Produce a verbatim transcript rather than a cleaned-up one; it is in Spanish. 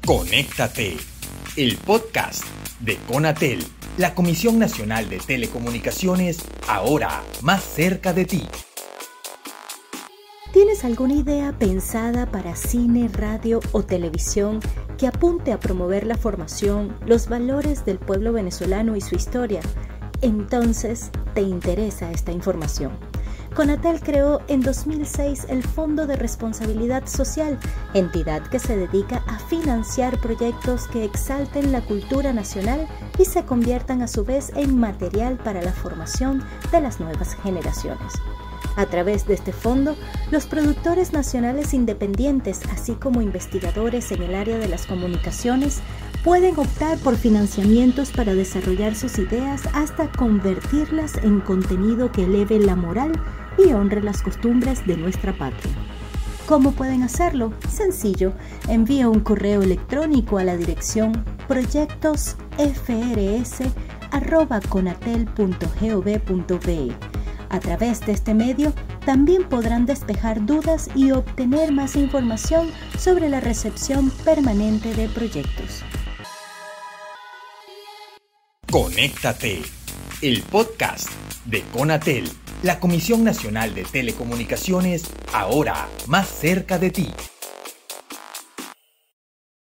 Conéctate, el podcast de Conatel, la Comisión Nacional de Telecomunicaciones, ahora más cerca de ti. ¿Tienes alguna idea pensada para cine, radio o televisión que apunte a promover la formación, los valores del pueblo venezolano y su historia? Entonces, te interesa esta información. Conatel creó en dos mil seis el Fondo de Responsabilidad Social, entidad que se dedica a financiar proyectos que exalten la cultura nacional y se conviertan a su vez en material para la formación de las nuevas generaciones. A través de este fondo, los productores nacionales independientes, así como investigadores en el área de las comunicaciones, pueden optar por financiamientos para desarrollar sus ideas hasta convertirlas en contenido que eleve la moral y honre las costumbres de nuestra patria. ¿Cómo pueden hacerlo? Sencillo, envía un correo electrónico a la dirección proyectos f r s arroba conatel punto gov punto be. A través de este medio, también podrán despejar dudas y obtener más información sobre la recepción permanente de proyectos. Conéctate, el podcast de Conatel, la Comisión Nacional de Telecomunicaciones, ahora más cerca de ti.